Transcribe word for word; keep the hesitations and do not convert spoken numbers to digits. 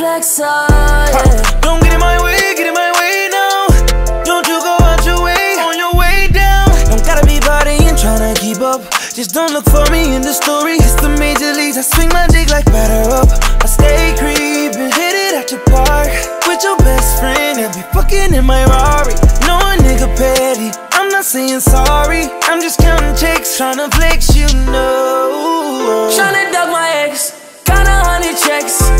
flex, oh yeah. Don't get in my way, get in my way now. Don't you go out your way, on your way down. Don't gotta be bodying, tryna keep up. Just don't look for me in the story. It's the major leagues, I swing my dick like batter up. I stay creepin', hit it at your park with your best friend, and be fucking in my Rari. No a nigga petty, I'm not saying sorry. I'm just counting checks, tryna flex, you know. Tryna duck my ex, got a hundred checks.